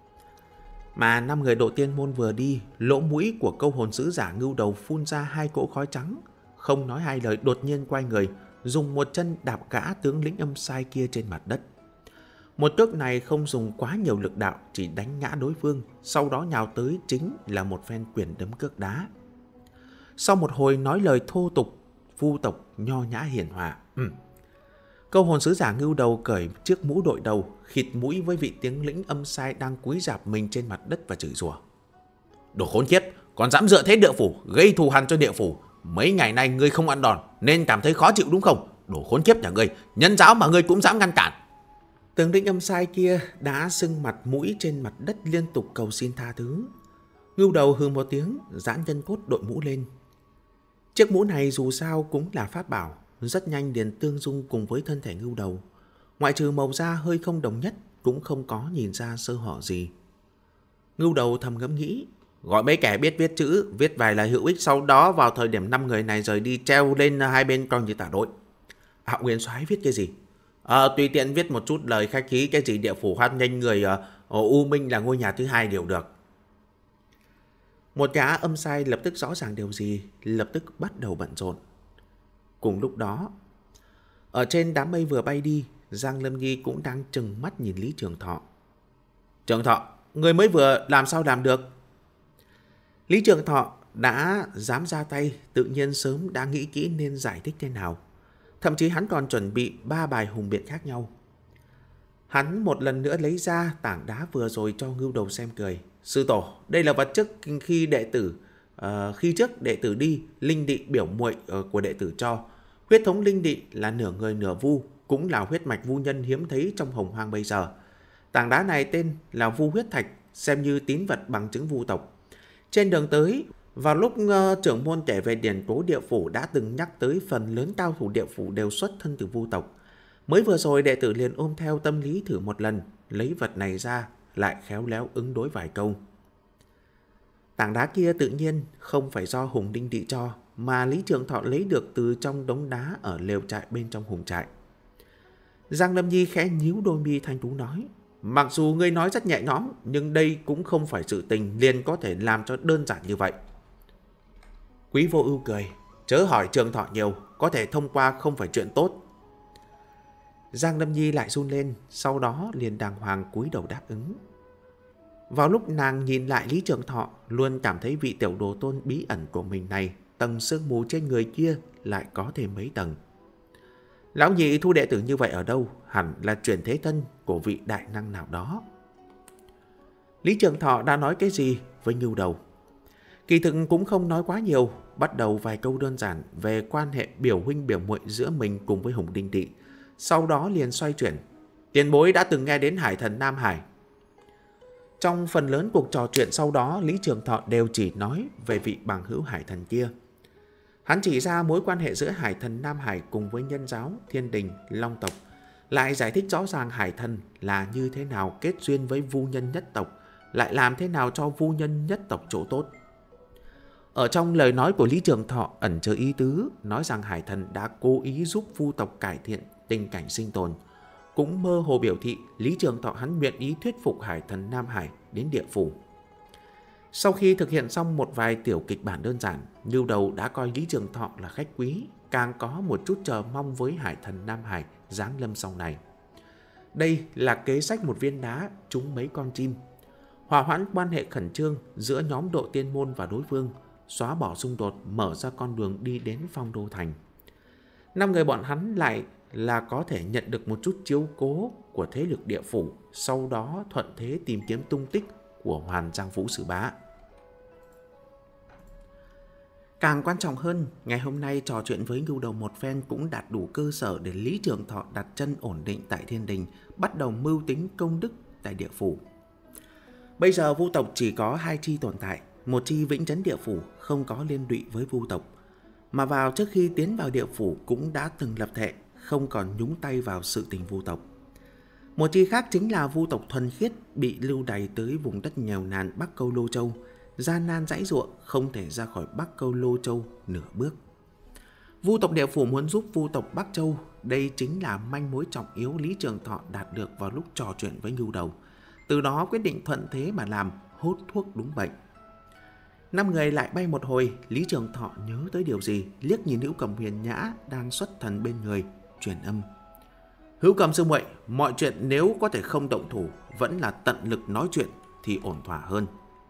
Mà năm người độ tiên môn vừa đi, lỗ mũi của câu hồn sứ giả Ngưu Đầu phun ra hai cỗ khói trắng, không nói hai lời đột nhiên quay người, dùng một chân đạp gã tướng lĩnh âm sai kia trên mặt đất. Một cước này không dùng quá nhiều lực đạo, chỉ đánh ngã đối phương, sau đó nhào tới chính là một phen quyền đấm cước đá. Sau một hồi nói lời thô tục, vu tộc nho nhã hiền hòa, ừ. câu hồn sứ giả Ngưu Đầu cởi chiếc mũ đội đầu, khịt mũi với vị tướng lĩnh âm sai đang cúi rạp mình trên mặt đất và chửi rủa. Đồ khốn kiếp, còn dám dựa thế địa phủ, gây thù hằn cho địa phủ. Mấy ngày nay ngươi không ăn đòn nên cảm thấy khó chịu đúng không? Đồ khốn kiếp nhà ngươi, nhân giáo mà ngươi cũng dám ngăn cản. Tướng lĩnh âm sai kia đã sưng mặt mũi trên mặt đất liên tục cầu xin tha thứ. Ngưu Đầu hừ một tiếng, giãn nhân cốt đội mũ lên. Chiếc mũ này dù sao cũng là pháp bảo, rất nhanh liền tương dung cùng với thân thể Ngưu Đầu. Ngoại trừ màu da hơi không đồng nhất, cũng không có nhìn ra sơ hở gì. Ngưu Đầu thầm ngẫm nghĩ, gọi mấy kẻ biết viết chữ, viết vài lời hữu ích, sau đó vào thời điểm năm người này rời đi treo lên hai bên coi như tả đội. Hạo Nguyên Soái viết cái gì? À, tùy tiện viết một chút lời khách khí, cái gì địa phủ hoan nghênh người uh, U Minh là ngôi nhà thứ hai đều được. Một gã âm sai lập tức rõ ràng điều gì, lập tức bắt đầu bận rộn. Cùng lúc đó, ở trên đám mây vừa bay đi, Giang Lâm Nhi cũng đang trừng mắt nhìn Lý Trường Thọ. Trường Thọ, người mới vừa làm sao làm được? Lý Trường Thọ đã dám ra tay, tự nhiên sớm đã nghĩ kỹ nên giải thích thế nào. Thậm chí hắn còn chuẩn bị ba bài hùng biện khác nhau. Hắn một lần nữa lấy ra tảng đá vừa rồi cho Ngưu Đầu xem cười. Sư tổ, đây là vật chất khi đệ tử uh, khi trước đệ tử đi, linh địa biểu muội uh, của đệ tử cho. Huyết thống linh địa là nửa người nửa vu, cũng là huyết mạch vu nhân hiếm thấy trong hồng hoang bây giờ. Tảng đá này tên là vu huyết thạch, xem như tín vật bằng chứng vu tộc. Trên đường tới, vào lúc uh, trưởng môn kể về điển cố địa phủ đã từng nhắc tới phần lớn cao thủ địa phủ đều xuất thân từ vu tộc. Mới vừa rồi đệ tử liền ôm theo tâm lý thử một lần, lấy vật này ra, lại khéo léo ứng đối vài câu. Tảng đá kia tự nhiên không phải do Hùng Đinh Địa cho, mà Lý Trường Thọ lấy được từ trong đống đá ở lều trại bên trong hùng trại. Giang Lâm Nhi khẽ nhíu đôi mi thanh tú nói, mặc dù ngươi nói rất nhẹ nhõm, nhưng đây cũng không phải sự tình liền có thể làm cho đơn giản như vậy. Quý Vô Ưu cười, chớ hỏi Trường Thọ nhiều, có thể thông qua không phải chuyện tốt. Giang Lâm Nhi lại run lên, sau đó liền đàng hoàng cúi đầu đáp ứng. Vào lúc nàng nhìn lại Lý Trường Thọ, luôn cảm thấy vị tiểu đồ tôn bí ẩn của mình này, tầng sương mù trên người kia lại có thêm mấy tầng. Lão nhị thu đệ tử như vậy ở đâu? Hẳn là chuyển thế thân của vị đại năng nào đó. Lý Trường Thọ đã nói cái gì với Ngưu Đầu? Kỳ thực cũng không nói quá nhiều, bắt đầu vài câu đơn giản về quan hệ biểu huynh biểu muội giữa mình cùng với Hùng Đinh Địa. Sau đó liền xoay chuyển, tiền bối đã từng nghe đến Hải Thần Nam Hải. Trong phần lớn cuộc trò chuyện sau đó, Lý Trường Thọ đều chỉ nói về vị bằng hữu Hải Thần kia. Hắn chỉ ra mối quan hệ giữa Hải Thần Nam Hải cùng với Nhân Giáo, Thiên Đình, Long tộc, lại giải thích rõ ràng Hải Thần là như thế nào kết duyên với vu nhân nhất tộc, lại làm thế nào cho vu nhân nhất tộc chỗ tốt. Ở trong lời nói của Lý Trường Thọ ẩn chứa ý tứ, nói rằng Hải Thần đã cố ý giúp vu tộc cải thiện tình cảnh sinh tồn, cũng mơ hồ biểu thị Lý Trường Thọ hắn nguyện ý thuyết phục Hải Thần Nam Hải đến địa phủ. Sau khi thực hiện xong một vài tiểu kịch bản đơn giản, Ngưu Đầu đã coi Lý Trường Thọ là khách quý, càng có một chút chờ mong với Hải Thần Nam Hải giáng lâm sau này. Đây là kế sách một viên đá trúng mấy con chim, hòa hoãn quan hệ khẩn trương giữa nhóm độ tiên môn và đối phương, xóa bỏ xung đột, mở ra con đường đi đến Phong Đô Thành. Năm người bọn hắn lại là có thể nhận được một chút chiếu cố của thế lực địa phủ, sau đó thuận thế tìm kiếm tung tích của Hoàn Giang Vũ Sư Bá. Càng quan trọng hơn, ngày hôm nay trò chuyện với Ngưu Đầu một phen cũng đạt đủ cơ sở để Lý Trường Thọ đặt chân ổn định tại Thiên Đình, bắt đầu mưu tính công đức tại địa phủ. Bây giờ vu tộc chỉ có hai chi tồn tại, một chi vĩnh trấn địa phủ không có liên lụy với vu tộc, mà vào trước khi tiến vào địa phủ cũng đã từng lập thệ không còn nhúng tay vào sự tình vu tộc. Một chi khác chính là vu tộc thuần khiết bị lưu đày tới vùng đất nghèo nàn Bắc Câu Lô Châu, gian nan dãy ruộng không thể ra khỏi Bắc Câu Lô Châu nửa bước. Vu tộc Địa Phủ muốn giúp Vu tộc Bắc Châu. Đây chính là manh mối trọng yếu Lý Trường Thọ đạt được vào lúc trò chuyện với Ngưu Đầu. Từ đó quyết định thuận thế mà làm, hốt thuốc đúng bệnh. Năm người lại bay một hồi, Lý Trường Thọ nhớ tới điều gì, liếc nhìn Hữu Cầm Huyền Nhã đang xuất thần bên người, truyền âm. Hữu Cầm sư muội, mọi chuyện nếu có thể không động thủ, vẫn là tận lực nói chuyện thì ổn thỏa hơn.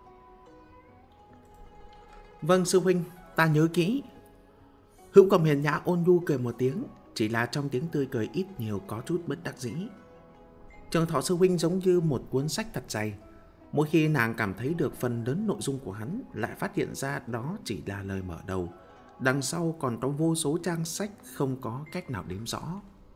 Vâng sư huynh, ta nhớ kỹ. Hữu Cầm Huyền Nhã ôn nhu cười một tiếng, chỉ là trong tiếng tươi cười ít nhiều có chút bất đắc dĩ. Trường Thọ sư huynh giống như một cuốn sách thật dày. Mỗi khi nàng cảm thấy được phần lớn nội dung của hắn, lại phát hiện ra đó chỉ là lời mở đầu. Đằng sau còn có vô số trang sách không có cách nào đếm rõ.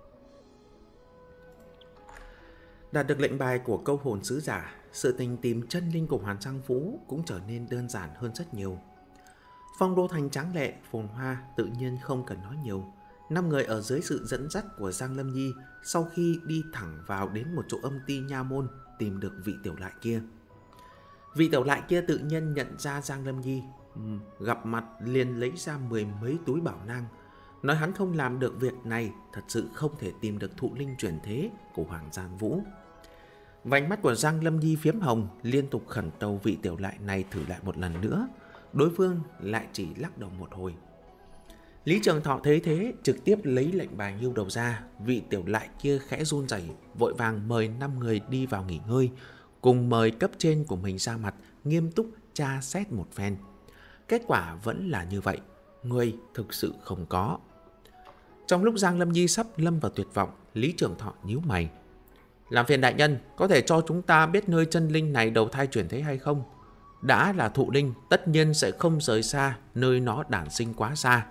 Đạt được lệnh bài của câu hồn sứ giả, sự tình tìm chân linh của Hoàn Giang Vũ cũng trở nên đơn giản hơn rất nhiều. Phong đô thành tráng lệ, phồn hoa, tự nhiên không cần nói nhiều. Năm người ở dưới sự dẫn dắt của Giang Lâm Nhi sau khi đi thẳng vào đến một chỗ âm ti nha môn tìm được vị tiểu lại kia. Vị tiểu lại kia tự nhiên nhận ra Giang Lâm Nhi, gặp mặt liền lấy ra mười mấy túi bảo nang, nói hắn không làm được việc này thật sự không thể tìm được thụ linh chuyển thế của Hoàng Giang Vũ. Vành mắt của Giang Lâm Nhi phiếm hồng, liên tục khẩn cầu vị tiểu lại này thử lại một lần nữa. Đối phương lại chỉ lắc đầu một hồi. Lý Trường Thọ thấy thế, trực tiếp lấy lệnh bài Ngưu Đầu ra. Vị tiểu lại kia khẽ run rẩy, vội vàng mời năm người đi vào nghỉ ngơi, cùng mời cấp trên của mình ra mặt, nghiêm túc tra xét một phen. Kết quả vẫn là như vậy, người thực sự không có. Trong lúc Giang Lâm Nhi sắp lâm vào tuyệt vọng, Lý Trường Thọ nhíu mày. Làm phiền đại nhân, có thể cho chúng ta biết nơi chân linh này đầu thai chuyển thế hay không? Đã là thụ linh, tất nhiên sẽ không rời xa nơi nó đản sinh quá xa.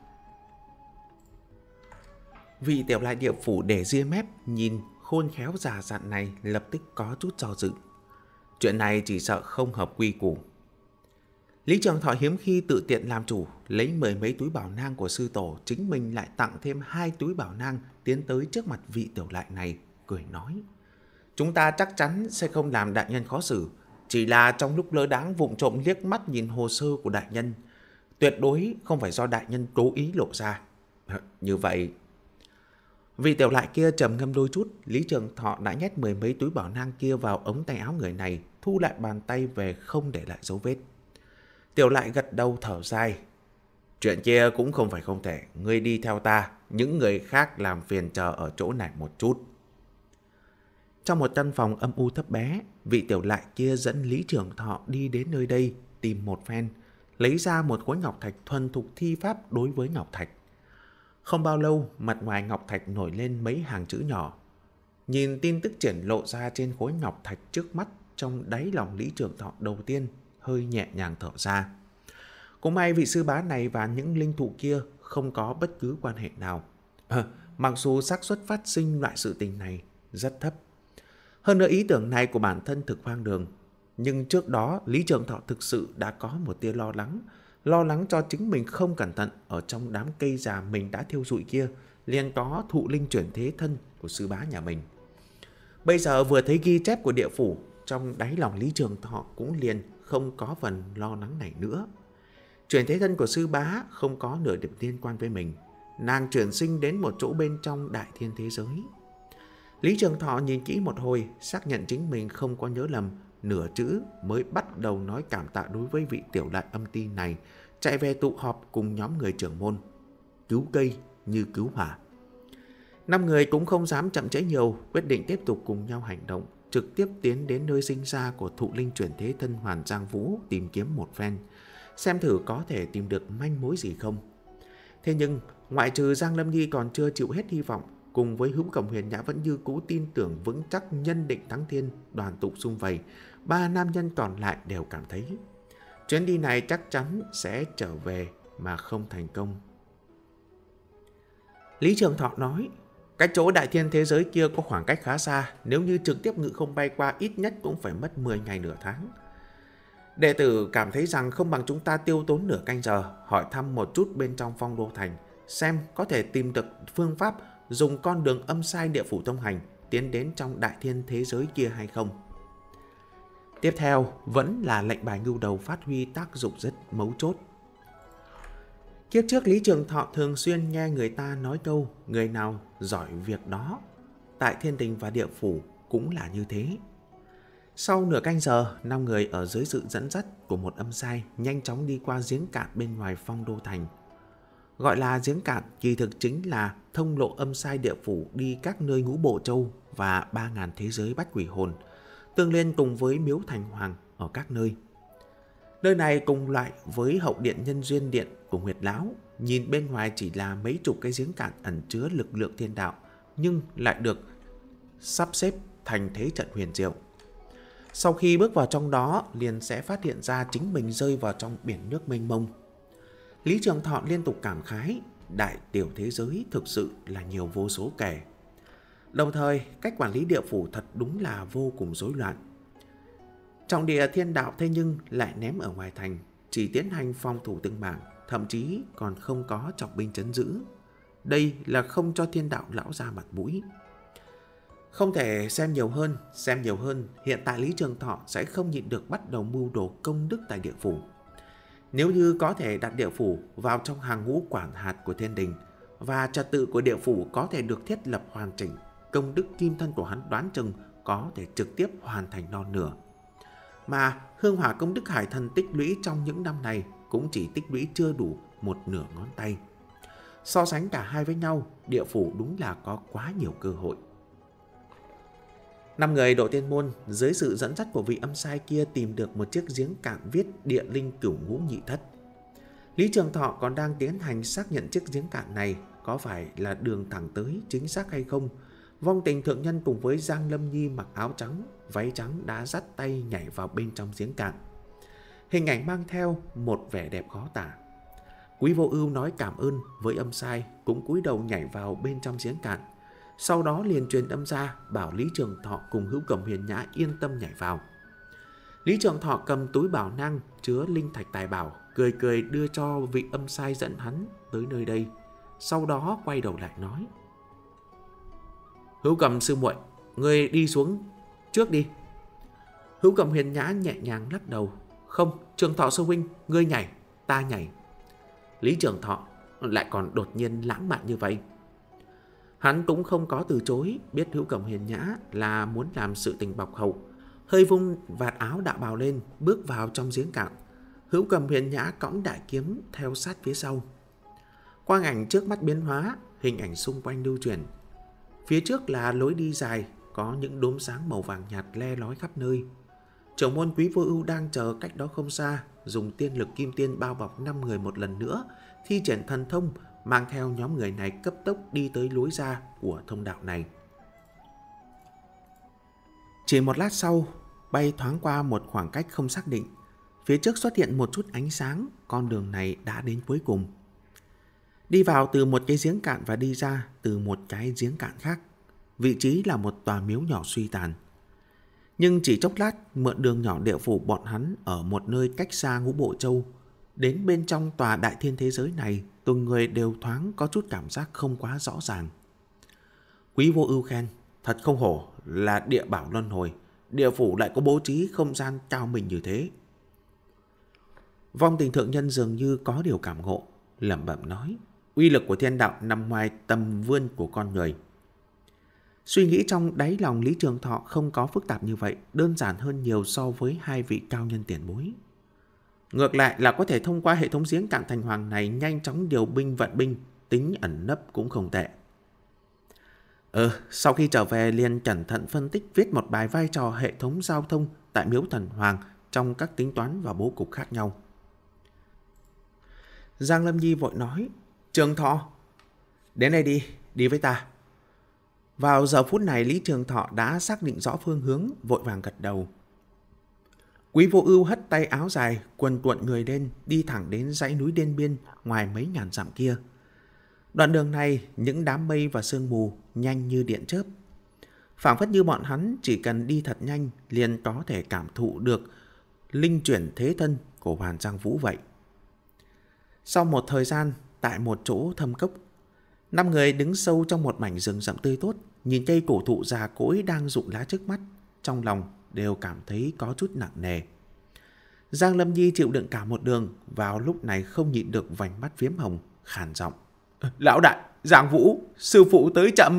Vị tiểu lại Địa Phủ để ria mép nhìn khôn khéo già dặn này lập tức có chút do dự. Chuyện này chỉ sợ không hợp quy củ. Lý Trường Thọ hiếm khi tự tiện làm chủ, lấy mười mấy túi bảo nang của sư tổ, chính mình lại tặng thêm hai túi bảo nang, tiến tới trước mặt vị tiểu lại này, cười nói. Chúng ta chắc chắn sẽ không làm đại nhân khó xử, chỉ là trong lúc lơ đãng vụng trộm liếc mắt nhìn hồ sơ của đại nhân, tuyệt đối không phải do đại nhân cố ý lộ ra. Như vậy, vị tiểu lại kia trầm ngâm đôi chút, Lý Trường Thọ đã nhét mười mấy túi bảo nang kia vào ống tay áo người này, thu lại bàn tay về không để lại dấu vết. Tiểu lại gật đầu thở dài. Chuyện kia cũng không phải không thể, ngươi đi theo ta, những người khác làm phiền chờ ở chỗ này một chút. Trong một căn phòng âm u thấp bé, vị tiểu lại kia dẫn Lý Trường Thọ đi đến nơi đây tìm một phen, lấy ra một khối ngọc thạch thuần thục thi pháp đối với ngọc thạch. Không bao lâu, mặt ngoài ngọc thạch nổi lên mấy hàng chữ nhỏ. Nhìn tin tức triển lộ ra trên khối ngọc thạch trước mắt, trong đáy lòng Lý Trường Thọ đầu tiên hơi nhẹ nhàng thở ra. Cũng may vị sư bá này và những linh thụ kia không có bất cứ quan hệ nào. À, mặc dù xác suất phát sinh loại sự tình này rất thấp. Hơn nữa ý tưởng này của bản thân thực hoang đường. Nhưng trước đó Lý Trường Thọ thực sự đã có một tia lo lắng. Lo lắng cho chính mình không cẩn thận ở trong đám cây già mình đã thiêu rụi kia liền có thụ linh chuyển thế thân của sư bá nhà mình. Bây giờ vừa thấy ghi chép của địa phủ, trong đáy lòng Lý Trường Thọ cũng liền không có phần lo lắng này nữa. Chuyển thế thân của sư bá không có nửa điểm liên quan với mình. Nàng chuyển sinh đến một chỗ bên trong đại thiên thế giới. Lý Trường Thọ nhìn kỹ một hồi, xác nhận chính mình không có nhớ lầm nửa chữ, mới bắt đầu nói cảm tạ đối với vị tiểu lại âm ti này, chạy về tụ họp cùng nhóm người trưởng môn. Cứu cây như cứu hỏa. Năm người cũng không dám chậm trễ nhiều, quyết định tiếp tục cùng nhau hành động, trực tiếp tiến đến nơi sinh ra của thụ linh chuyển thế thân Hoàn Giang Vũ tìm kiếm một phen, xem thử có thể tìm được manh mối gì không. Thế nhưng, ngoại trừ Giang Lâm Nhi còn chưa chịu hết hy vọng, cùng với Hữu Cầm Huyền Nhã vẫn như cũ tin tưởng vững chắc nhân định thắng thiên, đoàn tụ sum vầy, ba nam nhân còn lại đều cảm thấy chuyến đi này chắc chắn sẽ trở về mà không thành công. Lý Trường Thọ nói, cái chỗ đại thiên thế giới kia có khoảng cách khá xa, nếu như trực tiếp ngự không bay qua ít nhất cũng phải mất mười ngày nửa tháng. Đệ tử cảm thấy rằng không bằng chúng ta tiêu tốn nửa canh giờ hỏi thăm một chút bên trong Phong Đô Thành, xem có thể tìm được phương pháp dùng con đường âm sai địa phủ thông hành tiến đến trong đại thiên thế giới kia hay không. Tiếp theo vẫn là lệnh bài Ngưu Đầu phát huy tác dụng rất mấu chốt. Kiếp trước Lý Trường Thọ thường xuyên nghe người ta nói câu người nào giỏi việc đó. Tại thiên đình và địa phủ cũng là như thế. Sau nửa canh giờ, năm người ở dưới sự dẫn dắt của một âm sai nhanh chóng đi qua giếng cạn bên ngoài Phong Đô Thành. Gọi là giếng cạn kỳ thực chính là thông lộ âm sai địa phủ đi các nơi ngũ bộ châu và ba ngàn thế giới bách quỷ hồn, tương liên cùng với miếu thành hoàng ở các nơi. Nơi này cùng loại với hậu điện nhân duyên điện của Nguyệt Lão, nhìn bên ngoài chỉ là mấy chục cái giếng cạn ẩn chứa lực lượng thiên đạo, nhưng lại được sắp xếp thành thế trận huyền diệu. Sau khi bước vào trong đó, liền sẽ phát hiện ra chính mình rơi vào trong biển nước mênh mông. Lý Trường Thọ liên tục cảm khái, đại tiểu thế giới thực sự là nhiều vô số kẻ. Đồng thời, cách quản lý địa phủ thật đúng là vô cùng rối loạn. Trọng địa thiên đạo thế nhưng lại ném ở ngoài thành, chỉ tiến hành phòng thủ từng mảng, thậm chí còn không có trọng binh trấn giữ. Đây là không cho thiên đạo lão ra mặt mũi. Không thể xem nhiều hơn, xem nhiều hơn, hiện tại Lý Trường Thọ sẽ không nhịn được bắt đầu mưu đồ công đức tại địa phủ. Nếu như có thể đặt địa phủ vào trong hàng ngũ quản hạt của thiên đình và trật tự của địa phủ có thể được thiết lập hoàn chỉnh, công đức kim thân của hắn đoán chừng có thể trực tiếp hoàn thành non nửa. Mà hương hỏa công đức hải thần tích lũy trong những năm này cũng chỉ tích lũy chưa đủ một nửa ngón tay. So sánh cả hai với nhau, địa phủ đúng là có quá nhiều cơ hội. Năm người độ tiên môn dưới sự dẫn dắt của vị âm sai kia tìm được một chiếc giếng cạn viết địa linh cửu ngũ nhị thất. Lý Trường Thọ còn đang tiến hành xác nhận chiếc giếng cạn này có phải là đường thẳng tới chính xác hay không. Vong Tình thượng nhân cùng với Giang Lâm Nhi mặc áo trắng, váy trắng đã dắt tay nhảy vào bên trong giếng cạn. Hình ảnh mang theo một vẻ đẹp khó tả. Quý Vô Ưu nói cảm ơn với âm sai, cũng cúi đầu nhảy vào bên trong giếng cạn. Sau đó liền truyền âm ra bảo Lý Trường Thọ cùng Hữu Cẩm Huyền Nhã yên tâm nhảy vào. Lý Trường Thọ cầm túi bảo năng chứa linh thạch tài bảo, cười cười đưa cho vị âm sai dẫn hắn tới nơi đây. Sau đó quay đầu lại nói: Hữu Cẩm sư muội, ngươi đi xuống trước đi. Hữu Cẩm Huyền Nhã nhẹ nhàng lắc đầu: Không, Trường Thọ sư huynh, ngươi nhảy, ta nhảy. Lý Trường Thọ lại còn đột nhiên lãng mạn như vậy. Hắn cũng không có từ chối, biết Hữu Cẩm Huyền Nhã là muốn làm sự tình bọc hậu, hơi vung vạt áo đạo bào lên, bước vào trong giếng cạn. Hữu Cẩm Huyền Nhã cõng đại kiếm theo sát phía sau. Quang ảnh trước mắt biến hóa, hình ảnh xung quanh lưu chuyển. Phía trước là lối đi dài, có những đốm sáng màu vàng nhạt le lói khắp nơi. Trưởng môn Quý Vô Ưu đang chờ cách đó không xa, dùng tiên lực kim tiên bao bọc năm người một lần nữa, thi triển thần thông, mang theo nhóm người này cấp tốc đi tới lối ra của thông đạo này. Chỉ một lát sau, bay thoáng qua một khoảng cách không xác định, phía trước xuất hiện một chút ánh sáng, con đường này đã đến cuối cùng. Đi vào từ một cái giếng cạn và đi ra từ một cái giếng cạn khác, vị trí là một tòa miếu nhỏ suy tàn. Nhưng chỉ chốc lát, mượn đường nhỏ địa phủ bọn hắn ở một nơi cách xa ngũ bộ châu, đến bên trong tòa đại thiên thế giới này, từng người đều thoáng có chút cảm giác không quá rõ ràng. Quý Vô Ưu khen: Thật không hổ là địa bảo luân hồi, địa phủ lại có bố trí không gian cao minh như thế. Vong Tình thượng nhân dường như có điều cảm ngộ, lẩm bẩm nói: Uy lực của thiên đạo nằm ngoài tầm vươn của con người. Suy nghĩ trong đáy lòng Lý Trường Thọ không có phức tạp như vậy, đơn giản hơn nhiều so với hai vị cao nhân tiền bối. Ngược lại là có thể thông qua hệ thống giếng cạn thành hoàng này nhanh chóng điều binh vận binh, tính ẩn nấp cũng không tệ. Ừ, sau khi trở về liền cẩn thận phân tích viết một bài vai trò hệ thống giao thông tại miếu thần hoàng trong các tính toán và bố cục khác nhau. Giang Lâm Nhi vội nói: Trường Thọ, đến đây đi, đi với ta. Vào giờ phút này Lý Trường Thọ đã xác định rõ phương hướng, vội vàng gật đầu. Quý Vô Ưu hất tay áo dài, quần cuộn người lên, đi thẳng đến dãy núi Đên Biên ngoài mấy ngàn dặm kia. Đoạn đường này, những đám mây và sương mù nhanh như điện chớp. Phảng phất như bọn hắn chỉ cần đi thật nhanh liền có thể cảm thụ được linh chuyển thế thân của Hoàn Giang Vũ vậy. Sau một thời gian, tại một chỗ thâm cốc, năm người đứng sâu trong một mảnh rừng rậm tươi tốt, nhìn cây cổ thụ già cỗi đang rụng lá trước mắt, trong lòng đều cảm thấy có chút nặng nề. Giang Lâm Nhi chịu đựng cả một đường, vào lúc này không nhịn được vành mắt phiếm hồng, khàn giọng: Lão đại, Giang Vũ, sư phụ tới chậm.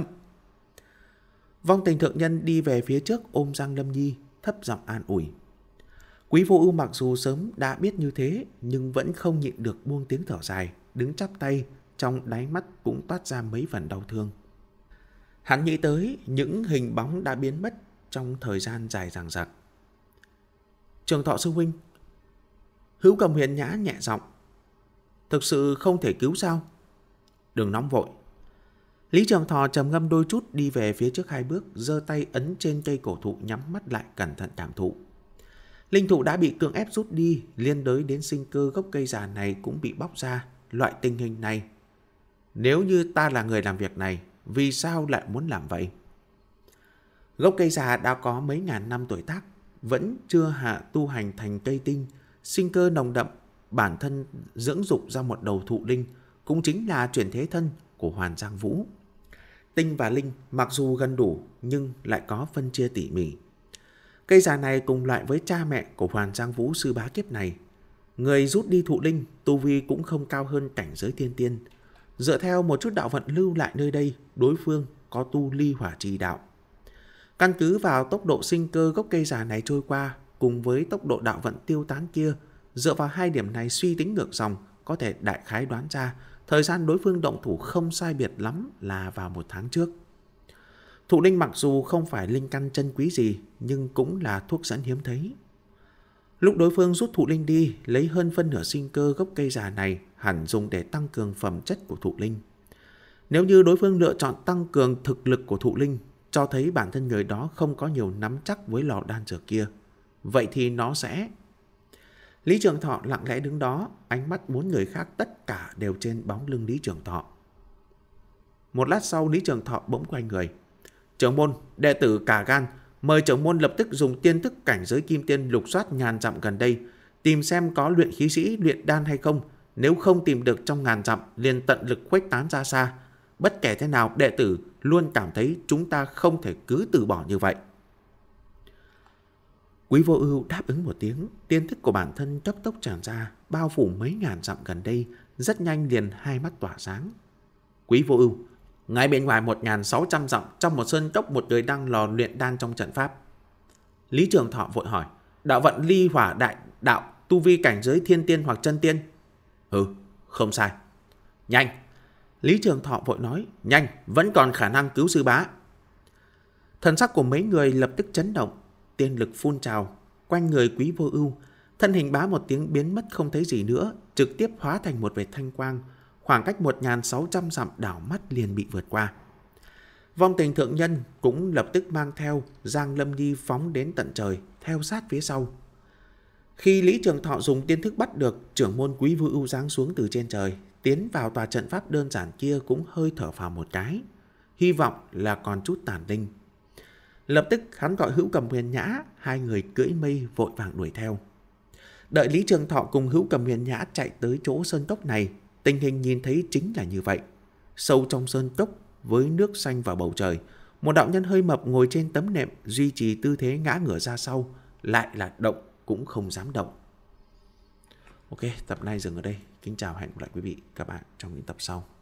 Vong Tình thượng nhân đi về phía trước ôm Giang Lâm Nhi, thấp giọng an ủi. Quý Vô Ưu mặc dù sớm đã biết như thế, nhưng vẫn không nhịn được buông tiếng thở dài, đứng chắp tay, trong đáy mắt cũng toát ra mấy phần đau thương. Hắn nghĩ tới những hình bóng đã biến mất trong thời gian dài dằng dặc. Trường Thọ sư huynh. Hữu Cầm Huyền Nhã nhẹ giọng: Thực sự không thể cứu sao? Đừng nóng vội. Lý Trường Thọ trầm ngâm đôi chút, đi về phía trước hai bước, giơ tay ấn trên cây cổ thụ, nhắm mắt lại cẩn thận cảm thụ. Linh thụ đã bị cưỡng ép rút đi, liên đới đến sinh cơ gốc cây già này cũng bị bóc ra. Loại tình hình này, nếu như ta là người làm việc này, vì sao lại muốn làm vậy? Gốc cây già đã có mấy ngàn năm tuổi tác, vẫn chưa hạ tu hành thành cây tinh, sinh cơ nồng đậm, bản thân dưỡng dục ra một đầu thụ linh, cũng chính là chuyển thế thân của Hoàn Giang Vũ. Tinh và linh mặc dù gần đủ nhưng lại có phân chia tỉ mỉ. Cây già này cùng loại với cha mẹ của Hoàn Giang Vũ sư bá kiếp này. Người rút đi thụ linh, tu vi cũng không cao hơn cảnh giới thiên tiên. Dựa theo một chút đạo vận lưu lại nơi đây, đối phương có tu ly hỏa trì đạo. Căn cứ vào tốc độ sinh cơ gốc cây già này trôi qua, cùng với tốc độ đạo vận tiêu tán kia, dựa vào hai điểm này suy tính ngược dòng, có thể đại khái đoán ra thời gian đối phương động thủ không sai biệt lắm là vào một tháng trước. Thụ linh mặc dù không phải linh căn chân quý gì, nhưng cũng là thuốc dẫn hiếm thấy. Lúc đối phương rút thụ linh đi, lấy hơn phân nửa sinh cơ gốc cây già này hẳn dùng để tăng cường phẩm chất của thụ linh. Nếu như đối phương lựa chọn tăng cường thực lực của thụ linh, cho thấy bản thân người đó không có nhiều nắm chắc với lò đan dược kia, vậy thì nó sẽ... Lý Trường Thọ lặng lẽ đứng đó, ánh mắt bốn người khác tất cả đều trên bóng lưng Lý Trường Thọ. Một lát sau, Lý Trường Thọ bỗng quay người. Trưởng môn, đệ tử cả gan, mời trưởng môn lập tức dùng tiên thức cảnh giới kim tiên lục soát ngàn dặm gần đây, tìm xem có luyện khí sĩ luyện đan hay không. Nếu không tìm được trong ngàn dặm, liền tận lực khuếch tán ra xa. Bất kể thế nào, đệ tử luôn cảm thấy chúng ta không thể cứ từ bỏ như vậy. Quý Vô Ưu đáp ứng một tiếng, tiên thức của bản thân cấp tốc tràn ra, bao phủ mấy ngàn dặm gần đây, rất nhanh liền hai mắt tỏa sáng. Quý Vô Ưu, ngay bên ngoài một nghìn sáu trăm dặm, trong một sơn cốc, một người đang lò luyện đan trong trận pháp. Lý Trường Thọ vội hỏi: Đạo vận ly hỏa đại đạo, tu vi cảnh giới thiên tiên hoặc chân tiên? Ừ, không sai. Nhanh! Lý Trường Thọ vội nói: Nhanh, vẫn còn khả năng cứu sư bá. Thần sắc của mấy người lập tức chấn động, tiên lực phun trào quanh người Quý Vô Ưu, thân hình bá một tiếng biến mất không thấy gì nữa, trực tiếp hóa thành một vệt thanh quang, khoảng cách một nghìn sáu trăm dặm đảo mắt liền bị vượt qua. Vong Tình thượng nhân cũng lập tức mang theo Giang Lâm Nhi phóng đến tận trời, theo sát phía sau. Khi Lý Trường Thọ dùng tiên thức bắt được trưởng môn Quý Vô Ưu giáng xuống từ trên trời, tiến vào tòa trận pháp đơn giản kia, cũng hơi thở phào một cái, hy vọng là còn chút tàn linh. Lập tức hắn gọi Hữu Cầm Huyền Nhã, hai người cưỡi mây vội vàng đuổi theo. Đợi Lý Trường Thọ cùng Hữu Cầm Huyền Nhã chạy tới chỗ sơn cốc này, tình hình nhìn thấy chính là như vậy. Sâu trong sơn cốc với nước xanh vào bầu trời, một đạo nhân hơi mập ngồi trên tấm nệm, duy trì tư thế ngã ngửa ra sau, lại là động cũng không dám động. Ok, tập này dừng ở đây. Kính chào, hẹn gặp lại quý vị các bạn trong những tập sau.